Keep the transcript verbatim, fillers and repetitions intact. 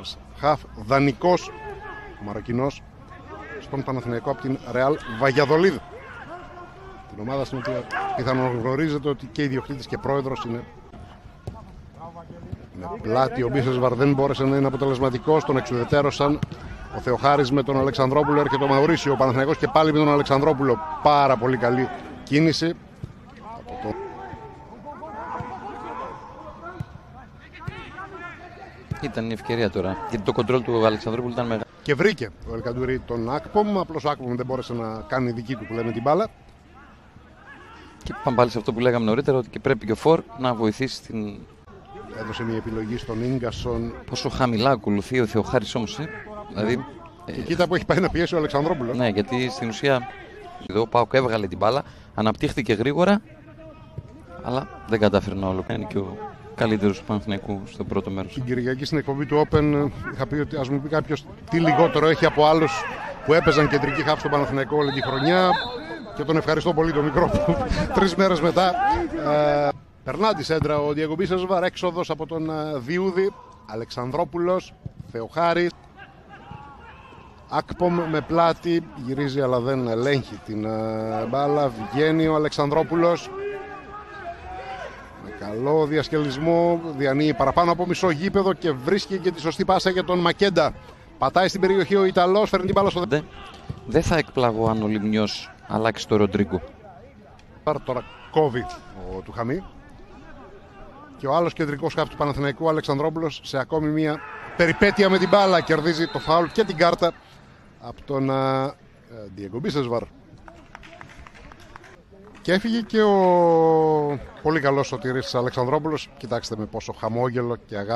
Ένας χαφ δανεικός Μαροκινός στον Παναθηναϊκό από την Ρεάλ Βαγιαδολίδ. Την ομάδα στην οποία πιθανόν γνωρίζετε ότι και ιδιοκτήτης και πρόεδρος είναι. Με πλάτη ο Μπίσεσβαρ δεν μπόρεσε να είναι αποτελεσματικός. Τον εξουδετέρωσαν ο Θεοχάρης με τον Αλεξανδρόπουλο. Έρχεται ο Μαουρίσιο, ο Παναθηναϊκός και πάλι με τον Αλεξανδρόπουλο. Πάρα πολύ καλή κίνηση. Από το... Ήταν η ευκαιρία τώρα, γιατί το κοντρόλ του Αλεξανδρόπουλου ήταν μεγάλο. Και βρήκε ο Ελκαντουρί τον Ακπομ. Απλώς ο Ακπομ δεν μπόρεσε να κάνει δική του που λέμε την μπάλα. Και πάμε πάλι σε αυτό που λέγαμε νωρίτερα, ότι και πρέπει και ο Φορ να βοηθήσει την. Έδωσε μια επιλογή στον Ίγκασον. Πόσο χαμηλά ακολουθεί ο Θεοχάρης όμως. Ε? Δηλαδή, και ε... κοίτα που έχει πάει να πιέσει ο Αλεξανδρόπουλος. Ναι, γιατί στην ουσία εδώ ο Πάοκ έβγαλε την μπάλα, αναπτύχθηκε γρήγορα, αλλά δεν κατάφερε να ολοκληρώσει. Και ο καλύτερος του Παναθηναϊκού στο πρώτο μέρος. Την Κυριακή στην εκπομπή του Open είχα πει ότι ας μου πει κάποιος τι λιγότερο έχει από άλλους που έπαιζαν κεντρική χάφ στο Παναθηναϊκό όλη τη χρονιά. Και τον ευχαριστώ πολύ το μικρό που τρεις μέρες μετά ε, περνά τη σέντρα ο Διέγκο Μπίσεσβαρ, έξοδος από τον ε, Διούδη, Αλεξανδρόπουλος, Θεοχάρης, Ακπομ με πλάτη, γυρίζει αλλά δεν ελέγχει την ε, μπάλα, βγαίνει ο Αλεξανδρόπουλος με καλό διασκελισμό, διανύει παραπάνω από μισό γήπεδο και βρίσκει και τη σωστή πάσα για τον Μακέντα. Πατάει στην περιοχή ο Ιταλός, φέρνει την μπάλα στο δεν, δεν θα εκπλαγώ αν ο Λιμνιός αλλάξει το Ροντρίγκο. Τώρα κόβει ο Τουχαμή. Και ο άλλος κεντρικός χαφ του Παναθηναϊκού, Αλεξανδρόπουλος, σε ακόμη μια περιπέτεια με την μπάλα, κερδίζει το φάουλ και την κάρτα από τον Διέγκο Μπίσεσβαρ. Και έφυγε και ο πολύ καλός σωτηρής Αλεξανδρόπουλος. Κοιτάξτε με πόσο χαμόγελο και αγάπη.